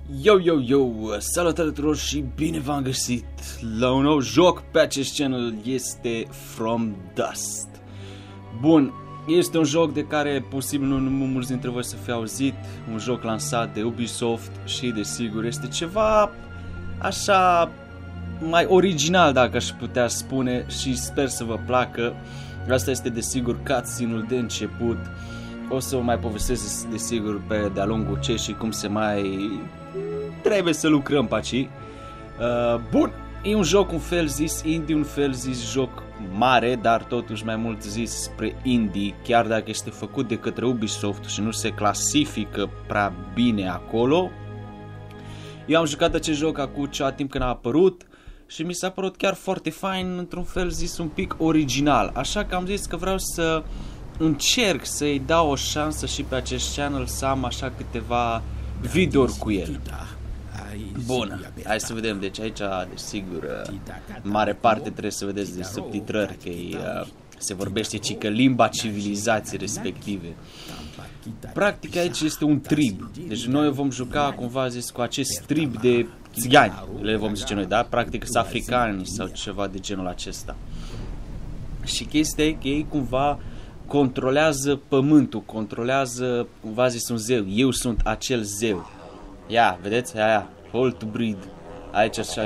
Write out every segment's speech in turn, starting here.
Yo, yo, yo, salutare tuturor și bine v-am găsit la un nou joc pe acest channel, este From Dust. Bun, este un joc de care posibil nu mulți dintre voi să fi auzit, un joc lansat de Ubisoft și desigur este ceva așa mai original, dacă aș putea spune, și sper să vă placă. Asta este desigur cutscene-ul de început. O să vă mai povestesc desigur pe de-a lungul ce și cum se mai trebuie să lucrăm pe aici. Bun, e un joc un fel zis indie, un fel zis joc mare, dar totuși mai mult zis spre indie, chiar dacă este făcut de către Ubisoft și nu se clasifică prea bine acolo. Eu am jucat acest joc acum ceva timp când a apărut și mi s-a părut chiar foarte fain, într-un fel zis un pic original, așa că am zis că vreau să încerc să-i dau o șansă și pe acest channel să am așa câteva videouri cu el. Bun, hai să vedem, deci aici, desigur, mare parte trebuie să vedeți de subtitrări, că se vorbește ci că limba civilizației respective. Practic aici este un trib, deci noi vom juca, cumva zis, cu acest trib de țigani, le vom zice noi, da? Practic sunt africani sau ceva de genul acesta. Și chestia e că ei cumva controlează pământul, controlează, cumva zis, un zeu. Eu sunt acel zeu. Ia, vedeți? Ia, hold to breed. Aici, așa,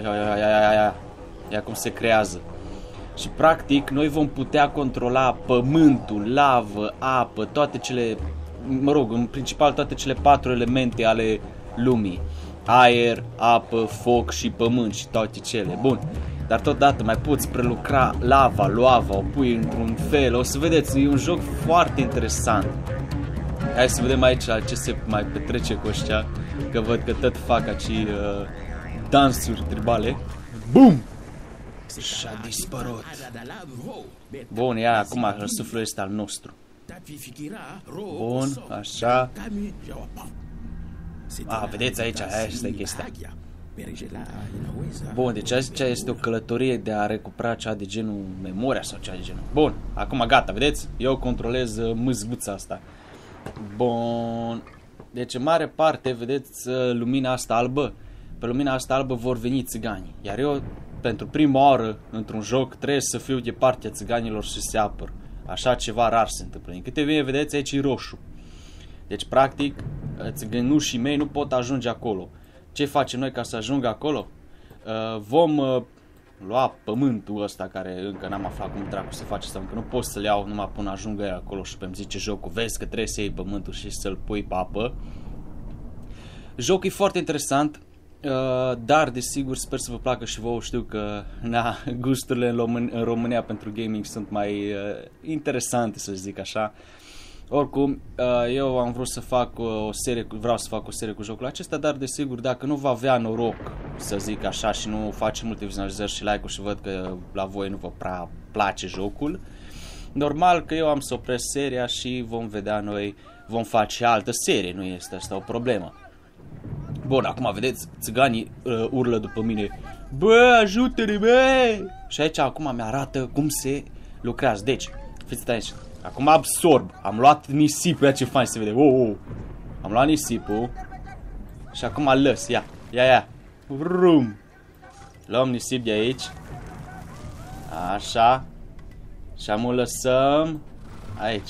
ia cum se creează. Și practic noi vom putea controla pământul, lavă, apă, toate cele, mă rog, în principal toate cele 4 elemente ale lumii. Aer, apă, foc și pământ și toate cele. Bun. Dar totodată mai poți prelucra lava, luava, o pui într-un fel. O să vedeți, e un joc foarte interesant. Hai să vedem aici ce se mai petrece cu ăștia, că văd că tot fac acei dansuri tribale. Bum! Și-a dispărut. Bun, ia acum suflul este al nostru. Bun, așa. Vedeți aici, aia este chestia. Bun, deci aici este o călătorie de a recupera cea de genul memoria sau cea de genul. Bun, acum gata, vedeți? Eu controlez mâzbuța asta. Bun. Deci în mare parte, vedeți lumina asta albă? Pe lumina asta albă vor veni țigani. Iar eu, pentru prima oară într-un joc, trebuie să fiu de partea țiganilor și se apăr. Așa ceva rar se întâmplă. În câte bine vedeți, aici e roșu. Deci practic, țigănușii mei nu pot ajunge acolo. Ce facem noi ca să ajungă acolo? Vom lua pământul ăsta, care încă n-am aflat cum dracu se face, sau încă nu pot să-l iau numai până ajungă el acolo și pe-mi zice jocul, vezi că trebuie să iei pământul și să-l pui pe apă. Jocul e foarte interesant, dar desigur sper să vă placă și vouă. Știu că gusturile în România pentru gaming sunt mai interesante, să zic așa. Oricum, eu am vrut să fac o serie, vreau să fac o serie cu jocul acesta, dar desigur dacă nu va avea noroc, să zic așa, și nu face multe vizualizări și like-uri și văd că la voi nu vă prea place jocul, normal că eu am să opresc seria și vom vedea noi, vom face altă serie, nu este asta o problemă. Bun, acum vedeți, țiganii urlă după mine, bă, ajută-ne, bă! Și aici acum mi-arată cum se lucrează, deci, fiți aici. Acum absorb. Am luat nisipul, ia ce fain se vede. Am luat nisipul. Și acum lăs, ia. Vrum. Luăm nisip de aici. Așa. Și am o lăsăm aici.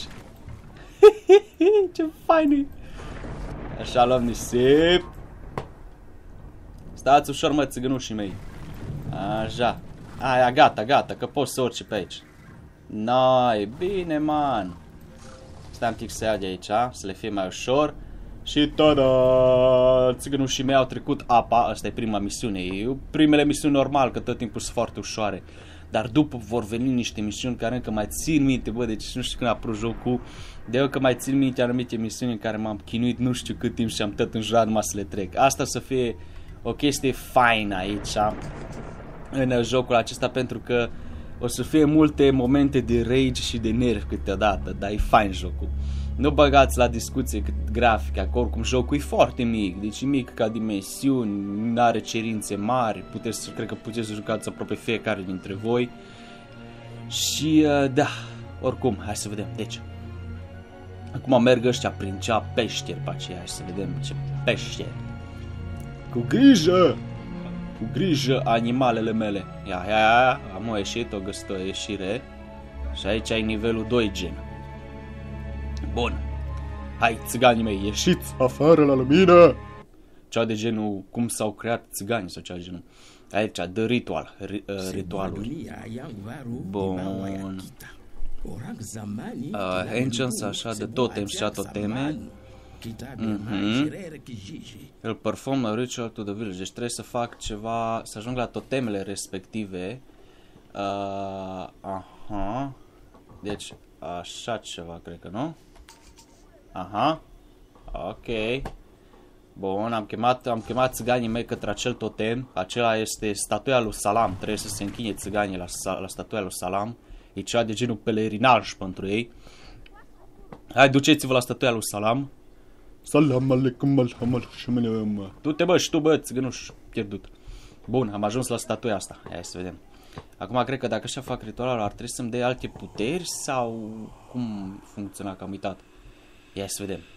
Ce fain e. Așa luăm nisip. Stați ușor, mă, țigănușii mei. Așa. Aia, gata, că poți să urci pe aici. Noi, bine, man. Stai un pic să ia de aici, să le fie mai ușor. Și tada! Țigănușii mei au trecut apa. Asta e prima misiune. Primele misiuni normal, că tot timpul sunt foarte ușoare. Dar după vor veni niște misiuni care încă mai țin minte, bă, deci nu știu când a apărut jocul. De eu că mai țin minte anumite misiuni în care m-am chinuit nu știu cât timp și am tot înjurat numai să le trec. Asta să fie o chestie faină aici, în jocul acesta, pentru că o să fie multe momente de rage și de nervi câteodată, dar e fain jocul. Nu băgați la discuție cât grafica, că oricum jocul e foarte mic, deci e mic ca dimensiuni, nu are cerințe mari, cred că puteți să jucați aproape fiecare dintre voi. Și da, oricum, hai să vedem, deci. Acum merg ăștia prin cea peșteri pe aceea, hai să vedem ce peșteri. Cu grijă! Cu grijă, animalele mele. Ia, am o ieșit, o găsit o ieșire. Și aici ai nivelul 2 gen. Bun. Hai, țiganii mei, ieșiți afară la lumină! Cea de genul, cum s-au creat țiganii sau cea de genul. Aici, de ritual. Ritualul. Bun. Ancients, așa, de totem și toteme. El perform a ritual to the village. Deci trebuie să fac ceva, să ajung la totemele respective. Aha. Deci, așa ceva, cred că, nu? Aha. Ok. Bun, am chemat țiganii mei către acel totem. Acela este statuia lui Salam. Trebuie să se închine țiganii la statuia lui Salam. E ceva de genul pelerinaj pentru ei. Hai, duceți-vă la statuia lui Salam. Salam aleikum alhamdulillah. Du-te, bă, și tu, bă, țigănuș pierdut. Bun, am ajuns la statuia asta. Hai să vedem. Acum cred că dacă așa fac ritualul, ar trebui să-mi dea alte puteri sau cum funcționa, că am uitat. Ia să vedem.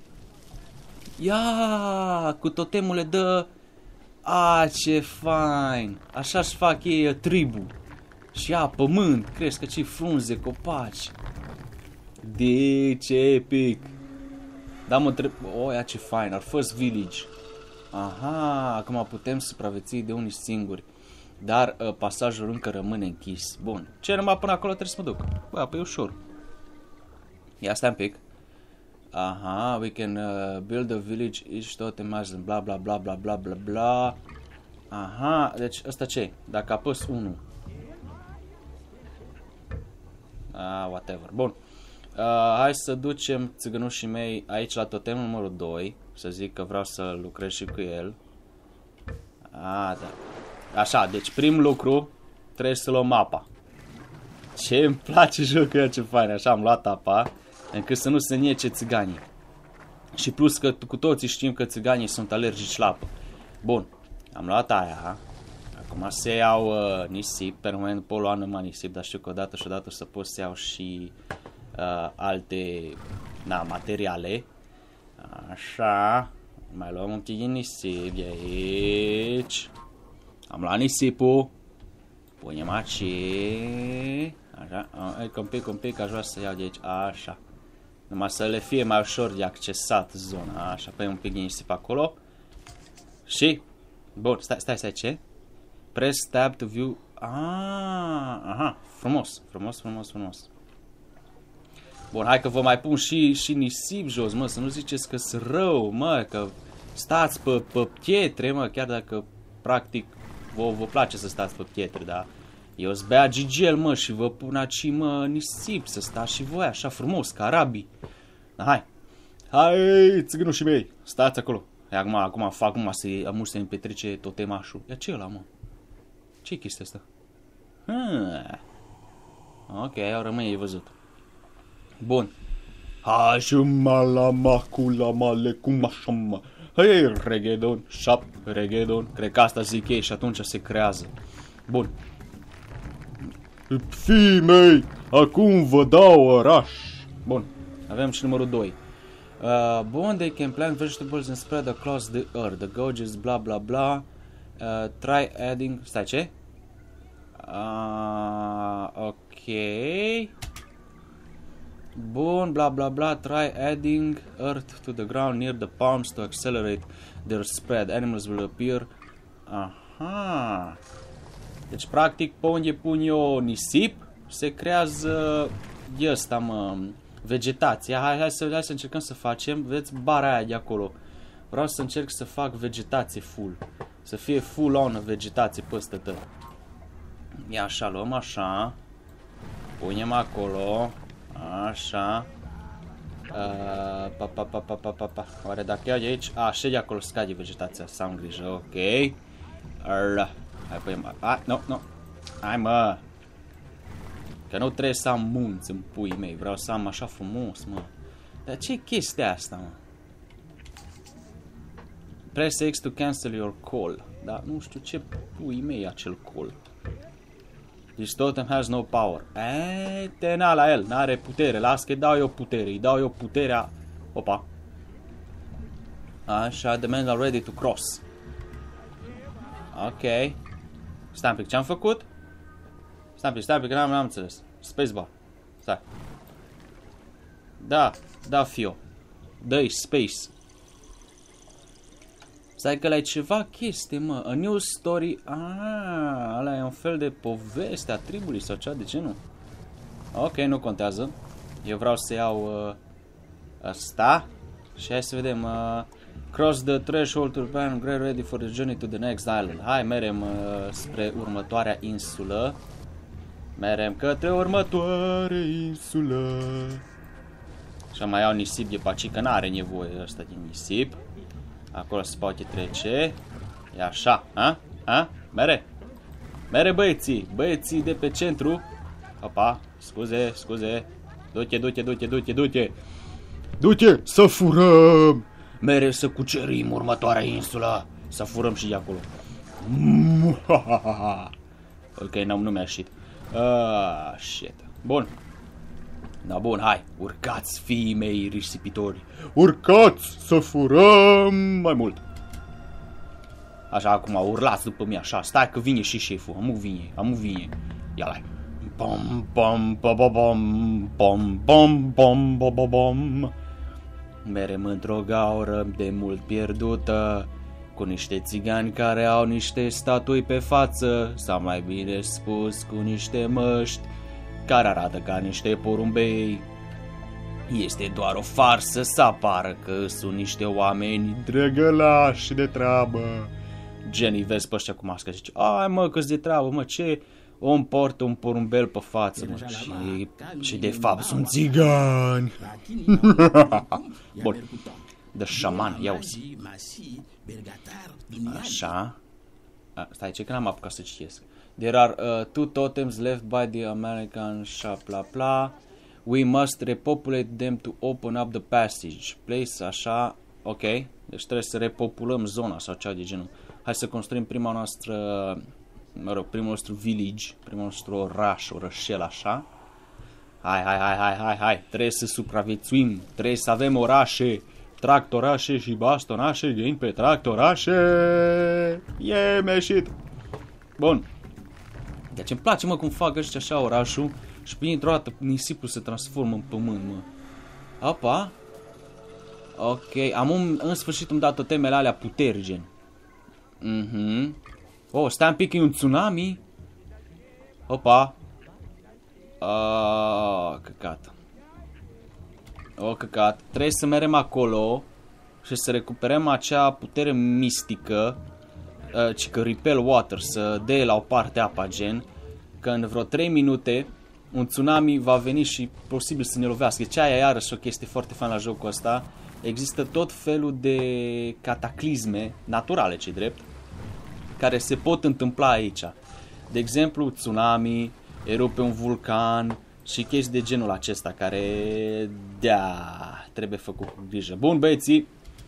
Ia, cu totemul le dă... ce fain. Așa-și fac ei tribu. Și ia, pământ, cresc ce frunze, copaci. Deci, epic. Da, mă întreb... ia ce fain, our first village. Aha, acum putem supraviețui de unii singuri. Dar pasajul încă rămâne închis. Bun, ce numai până acolo trebuie să mă duc. Bă, apoi e ușor. Ia, stai un pic. Aha, we can build a village, each totem has bla bla bla bla bla bla bla. Aha, deci ăsta ce? Dacă apăs 1. Whatever. Bun. Hai să ducem țigănușii mei aici la totemul numărul 2. Să zic că vreau să lucrez și cu el. Da. Așa, deci prim lucru trebuie să luăm apa. Ce îmi place jocul, ce fain. Așa am luat apa, încât să nu se niece țiganii. Și plus că cu toții știm că țiganii sunt alergici la apă. Bun, am luat aia. Acum se iau nisip, permanent poluat numai nisip, dar știu că odată și odată să pot să iau și alte materiale. Așa, mai luăm un pic de nisip de aici. Am luat nisipul. Punem aici. Așa, un pic, aș vrea să iau de aici. Așa. Numai să le fie mai ușor de accesat zona. Așa, păi un pic de nisip acolo. Și, bun, stai, ce? Press tab to view. Aha, frumos. Bun, hai că vă mai pun și nisip jos, mă, să nu ziceți că sunt rău, mă, că stați pe pietre, mă, chiar dacă, practic, vă place să stați pe pietre, da? Eu îți bea gigel, mă, și vă pun aici, mă, nisip, să stați și voi așa frumos, ca arabii. Da, hai, țigănușii mei, stați acolo. Acum fac numai să amuși să-mi petrece totemașul. Ia ce ăla, mă? Ce-i chestia asta? Ok, au rămâne, e văzut. Bun. Hei, regedon, regedon. Cred că asta zic ei și atunci se creează. Bun. Fii mei, acum vă dau oraș. Bun, avem și numărul 2. Bun, they can plant vegetables and spread across the earth. The gorges, bla bla bla. Try adding... Stai, ce? Ok. Bun, bla bla bla. Try adding earth to the ground near the palms to accelerate their spread. Animals will appear. Aha. Deci, practic, pe unde pun eu nisip, se creează ăsta, mă, vegetația. Hai să încercăm să facem. Vedeți bara aia de acolo. Vreau să încerc să fac vegetație full. Să fie full on vegetație peste tot. Ia așa, luăm așa. Punem acolo. Așa. Oare dacă iau de aici? Și de acolo scade vegetația. Să am grijă, ok. Hai, punem. Nu. Hai, mă. Că nu trebuie să am munți în puii mei. Vreau să am așa frumos, mă. Dar ce e chestia asta, mă? Press X to cancel your call. Dar nu știu ce puii mei e acel call. This totem has no power. Tena la el, n-are putere. Las că îi dau eu putere. Îi dau eu puterea. Opa. Așa, the men are ready to cross. Ok. Stai un pic, ce-am făcut? Stai un pic, că n-am înțeles. Spacebar. Stai. Da, fio. Dă-i space. Stai că ăla e ceva chestie, mă. A new story. Ăla e un fel de poveste a tribului sau ceva de genul. Ok, nu contează. Eu vreau să iau ăsta. Și hai să vedem. Cross the threshold to prepare get ready for the journey to the next island. Hai, merem spre următoarea insulă. Merem către următoarea insulă. Și mai iau nisip de paci, că n-are nevoie ăsta de nisip. Acolo se poate trece. E așa, ha? Mere băieții de pe centru. Opa, scuze. Du-te, să furăm. Mere să cucerim următoarea insulă. Să furăm și de acolo. Ok, nu mi-a ieșit. Shit. Bun. Da, bun, hai, urcați, fiii mei risipitori. Urcați să furăm mai mult. Așa, acum, urlați după mine, așa. Stai că vine și șeful, amu vine. Ia lai. Bom. Merem într-o gaură de mult pierdută, cu niște țigani care au niște statui pe față, sau mai bine spus, cu niște măști care arată ca niște porumbei. Este doar o farsă să apară că sunt niște oameni drăgălași de treabă. Jenny, vezi pe ăștia cu mască și zice, ai mă, că-s de treabă, mă, ce? Om portă un porumbel pe față, mă, și de fapt sunt țigani. Bun, de șaman, ia-uzi. Așa. Stai, ce că n-am apucat să citesc. There are two totems left by the American shop, bla bla. We must repopulate them to open up the passage. Place, așa, ok. Deci trebuie să repopulăm zona sau ceva de genul. Hai să construim primul nostru village, primul nostru oraș, orășel, așa. Hai. Trebuie să supraviețuim, trebuie să avem orașe, tractorașe și bastonașe din pe tractorașe. Mi-a ieșit. Bun. Deci îmi place, mă, cum fac ăștia așa orașul și dintr-o dată nisipul se transformă în pământ, mă. Opa. Ok, în sfârșit îmi dat totemele alea puteri, gen. Oh, stai un pic, e un tsunami. Opa. Căcat. Trebuie să mergem acolo și să recuperăm acea putere mistică, ci că repel water, să dea la o parte apa, gen, că în vreo 3 minute un tsunami va veni și posibil să ne lovească. Deci aia e iarăși o chestie foarte fain la jocul ăsta. Există tot felul de cataclisme naturale, ce drept, care se pot întâmpla aici. De exemplu, tsunami, erupe un vulcan și chestii de genul acesta care, trebuie făcut cu grijă. Bun, băieții,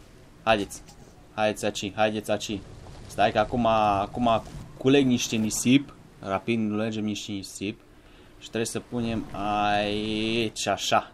haideți aici. Stai că acum culeg niște nisip, rapid culegem niște nisip și trebuie să punem aici, așa.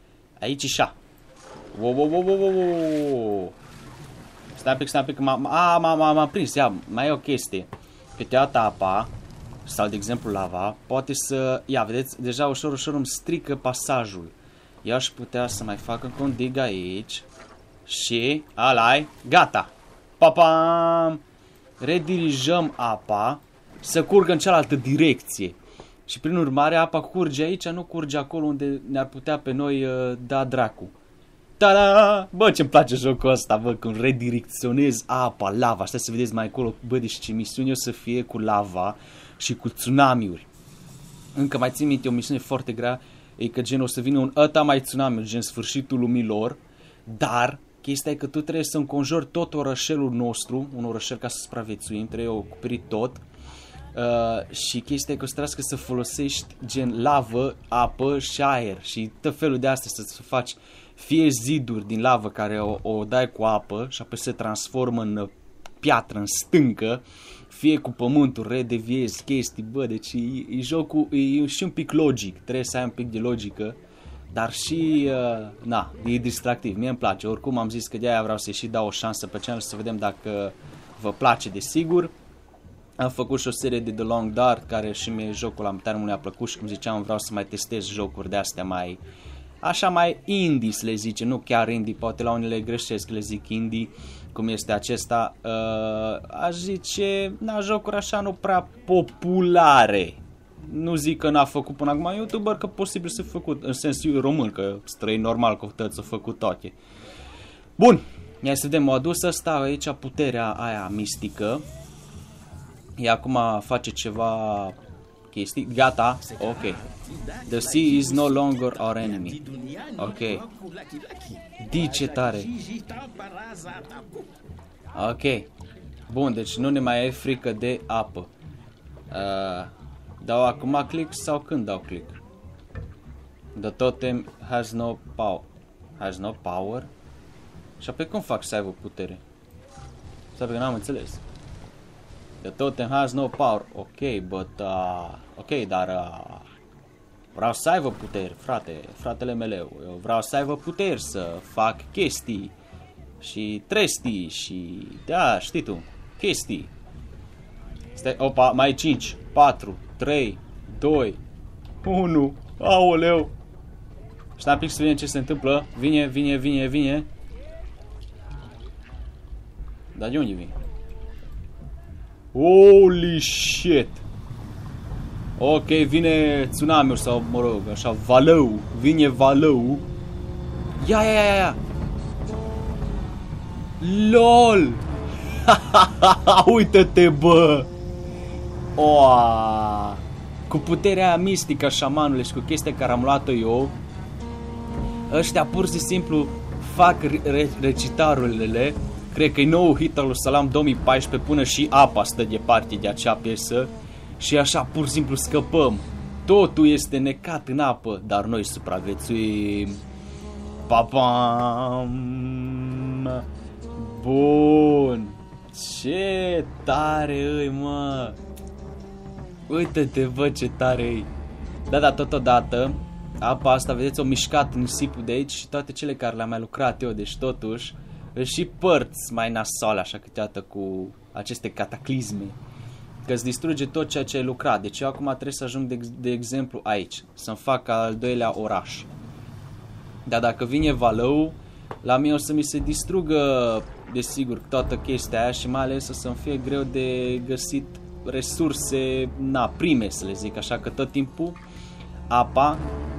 Wow. Stai un pic, m-am prins, mai e o chestie. Câteodată apa, sau de exemplu lava, poate să, vedeți, deja ușor îmi strică pasajul. Eu aș putea să mai fac încă un dig aici și, gata. Papam! Redirijăm apa să curgă în cealaltă direcție. Și prin urmare apa curge aici, nu curge acolo unde ne-ar putea pe noi da dracu. Ta-da! Bă, ce-mi place jocul ăsta, bă, când redirecționez apa, lava. Stai să vedeți mai acolo, bă, deci ce misiune o să fie cu lava și cu tsunamiuri. Încă mai țin minte, o misiune foarte grea, e că gen o să vină un mai tsunami, gen sfârșitul lumii lor, dar chestia e că tu trebuie să înconjori tot orășelul nostru, un orășel ca să supraviețuim, trebuie acoperit tot. Și chestia e că o să trească să folosești gen lavă, apă și aer și tot felul de astea să faci fie ziduri din lavă care o dai cu apă și apoi se transformă în piatră, în stâncă, fie cu pământul, redeviezi chestii, bă, deci jocul e și un pic logic, trebuie să ai un pic de logică, dar și, e distractiv, mie îmi place, oricum am zis că de-aia vreau să-i și dau o șansă pe channel să vedem dacă vă place, desigur. Am făcut și o serie de The Long Dark, care și mie jocul la tare mi-a plăcut și cum ziceam vreau să mai testez jocuri de astea mai, așa mai indie să le zice, nu chiar indie, poate la unele greșesc le zic indie, cum este acesta, aș zice, jocuri așa nu prea populare. Nu zic că n-a făcut până acum YouTuber, că posibil să fi făcut, în sensul român, că străini normal că toți au făcut toate. Bun, ia să vedem, m-a adus ăsta aici puterea aia mistică. Ea acum face ceva chestii, gata, ok. The sea is no longer our enemy. Ok. Ce tare. Ok. Bun, deci nu ne mai e frică de apă. Dau acum click sau când dau click? The totem has no power. Has no power? Și apoi cum fac să aibă putere? Sau că n-am înțeles. The totem has no power. Ok, but ok, dar vreau să aibă puteri, fratele meu. Eu vreau să aibă puteri să fac chestii și trestii și da, știi tu, chestii. Stai, opa, mai 5, 4, 3, 2, 1. Aoleu. Stai un pic să vedem ce se întâmplă. Vine. Dar de unde vine? Holy shit. Ok, vine tsunami sau, mă rog, așa, valău. Vine valău. Ia. LOL. Uită-te, bă. Oa. Cu puterea mistică a șamanului și cu chestia care am luat-o eu, ăștia pur și simplu fac recitarurile. Cred că e nou hit al lui Salam 2014, până și apa stă departe de acea piesă. Și așa pur și simplu scăpăm. Totul este necat în apă, dar noi supraviețuim. Papam. Bun. Ce tare îi, mă. Uite-te, bă, ce tare îi. Da, totodată apa asta, vedeți, o mișcat nisipul de aici și toate cele care le-am mai lucrat eu, deci totuși și părți mai nasoale așa câteodată cu aceste cataclisme, că îți distruge tot ceea ce ai lucrat. Deci eu acum trebuie să ajung de exemplu aici, să-mi fac al doilea oraș. Dar dacă vine valău, la mine o să mi se distrugă desigur toată chestia aia și mai ales o să-mi fie greu de găsit resurse prime, să le zic așa, că tot timpul apa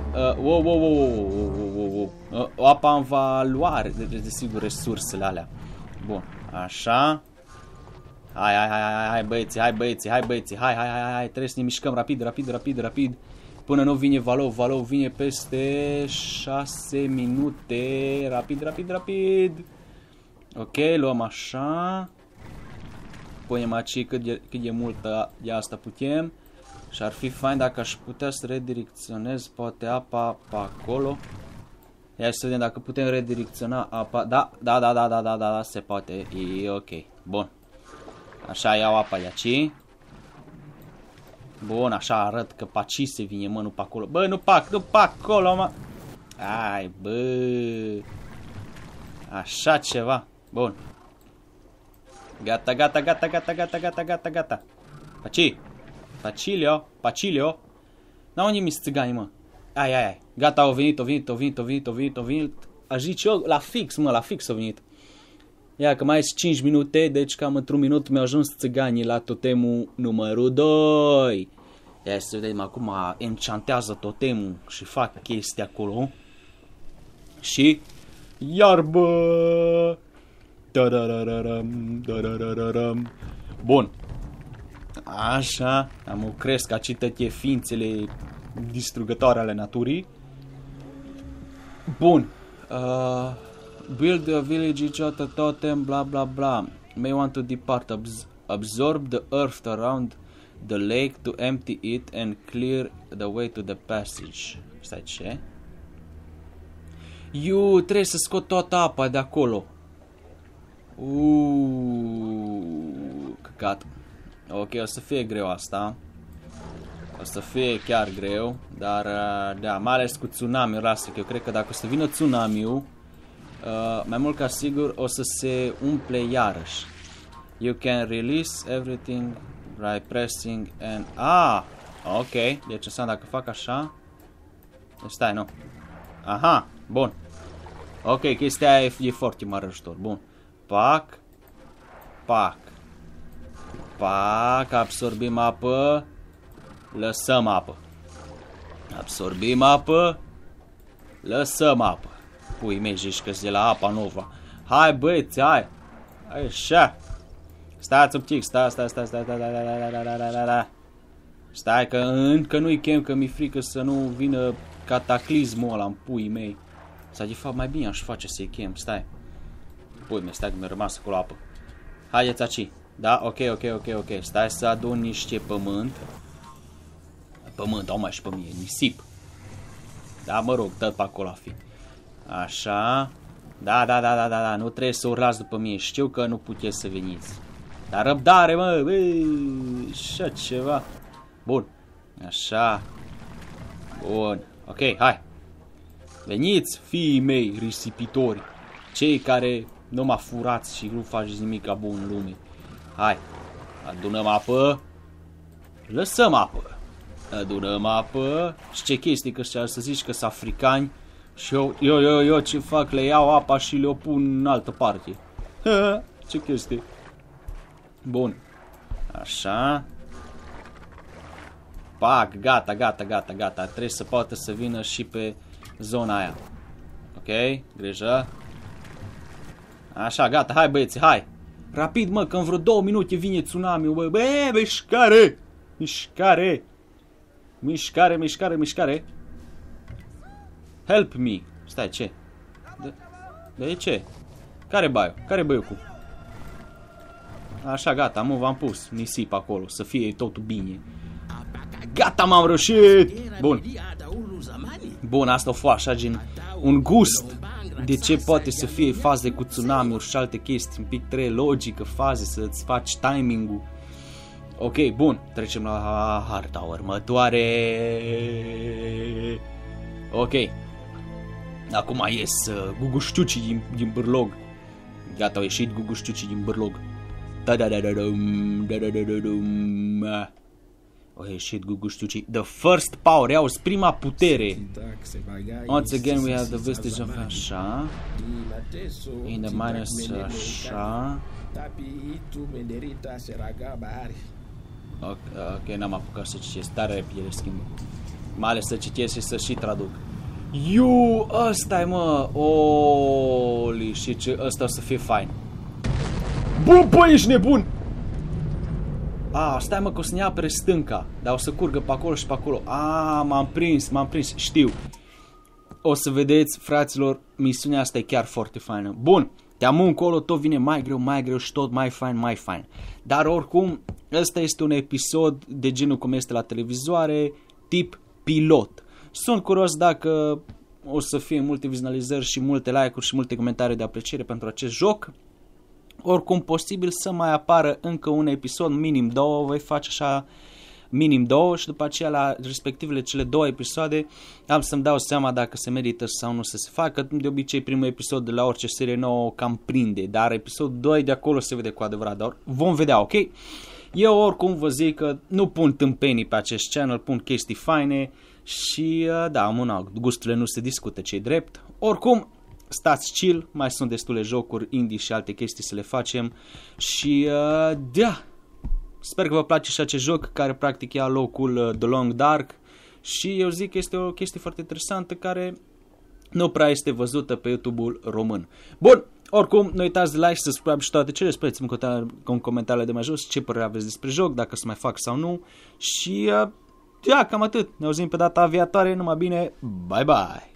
apa îmi va lua desigur resursele alea. Bun, așa. Hai băieți, hai, trebuie să ne mișcăm rapid. Până nu vine valou vine peste 6 minute. Rapid. Ok, luăm așa. Punem aici cât de multă de asta putem. Și ar fi fain dacă aș putea să redirecționez poate apa pe acolo. Ia să vedem dacă putem redirecționa apa. Da, se poate. E ok. Bun. Așa iau apa de aici. Bun, așa arăt că pe aici se vine, mă, nu pe acolo. Bă, nu pe acolo, mă. Ai, bă. Așa ceva. Bun. Gata. Paci. Pacilio. N-au nimic țigani, mă. Ai. Gata, au venit. Aș zice eu, la fix au venit. Ia că mai sunt 5 minute, deci cam într-un minut mi-au ajuns țiganii la totemul numărul 2. Ia să vedem, acum enchantează totemul și fac chestii acolo. Și iarbă. Bun. Așa, am cresc aici toate ființele distrugătoare ale naturii. Bun. Build a village, each other totem, bla. May want to depart. Absorb the earth around the lake to empty it and clear the way to the passage. Stai, ce? Trebuie să scot toată apa de acolo. Căcat. Ok, o să fie greu asta. O să fie chiar greu. Dar, da, mai ales cu tsunami-ul ăsta, că eu cred că dacă o să vină tsunami-ul, mai mult ca sigur o să se umple iarăși. You can release everything, Right pressing and... ok. Deci înseamnă dacă fac așa... Deci stai, nu. Aha, bun. Ok, chestia aia e foarte mare ajutor. Bun. Pac. Pac. Pac. Absorbim apă. Lăsăm apă. Absorbim apă. Lăsăm apă. Pui mei, zici că-s de la apa nova. Hai băieți, hai. Așa. Stați un pic, stai. Stai că încă nu-i chem, că mi-e frică să nu vină cataclismul ăla în puii mei. Sau de fapt mai bine aș face să-i chem, stai. Pui mei, stai că mi-a rămas acolo apă. Haideți aici. Da, ok. Stai să adun niște pământ. Pământ, au mai și pe mine, nisip. Da, mă rog, dă pe acolo a fi. Așa. Da, nu trebuie să urlați după mine. Știu că nu puteți să veniți. Dar răbdare, mă, așa ceva. Bun. Așa. Bun. Ok, hai. Veniți, fiii mei risipitori. Cei care nu mă furați și nu faceți nimic ca bun în lume. Hai. Adunăm apă. Lăsăm apă. Adunăm apă. Și ce chestii, că să zici că sunt africani. Și eu ce fac? Le iau apa și le-o pun în altă parte. Ce chestie. Bun. Așa. Pac, gata. Trebuie să poată să vină și pe zona aia. Ok, grijă. Așa, gata, hai băieți, hai. Rapid, mă, că în vreo 2 minute vine tsunami-ul, bă. Mișcare. Help me. Stai, ce? De ce? Care băiucu? Așa, gata, v-am pus nisip acolo, să fie totul bine. Gata, m-am reușit! Bun, asta o fost așa, gen un gust de ce poate să fie faze cu tsunami-uri și alte chestii. Un pic trebuie logică, faze, să-ți faci timing-ul. Ok, bun, trecem la harta următoare. Ok. Acum ies guguștiucii din bârlog. Gata, au ieșit guguștiucii din bârlog. Au ieșit guguștiucii. The first power, auzi, prima putere. Once again we have the vestige of așa. In the minus așa. Ok, n-am apucat să citesc, tare repede le schimbă. Mai ales să citesc și să și traduc. Ăsta-i, mă. Holy shit, ăsta o să fie fain. Bun, băi, ești nebun. Stai, mă, că o să ne apere stânca. Dar o să curgă pe acolo și pe acolo. M-am prins, știu. O să vedeți, fraților, misiunea asta e chiar foarte faină. Bun, te-am încolo, tot vine mai greu și tot mai fain. Dar oricum, ăsta este un episod de genul cum este la televizoare, tip pilot. Sunt curios dacă o să fie multe vizualizări și multe like-uri și multe comentarii de apreciere pentru acest joc. Oricum, posibil să mai apară încă un episod, minim 2, voi face așa minim 2 și după aceea la respectivele cele 2 episoade am să-mi dau seama dacă se merită sau nu să se facă. De obicei primul episod de la orice serie nouă cam prinde, dar episodul 2 de acolo se vede cu adevărat, dar vom vedea, ok? Eu oricum vă zic că nu pun tâmpenii pe acest channel, pun chestii faine și da, am un alt, gusturile nu se discută, ce-i drept. Oricum, stați chill, mai sunt destule jocuri indie și alte chestii să le facem și da, sper că vă place și acest joc care practic ia locul The Long Dark și eu zic că este o chestie foarte interesantă care nu prea este văzută pe YouTube-ul român. Bun, oricum, nu uitați de like și subscribe și toate cele, spuneți-mi în comentariile de mai jos ce părere aveți despre joc, dacă să mai fac sau nu și da, cam atât, ne auzim pe data viitoare, numai bine, bye bye!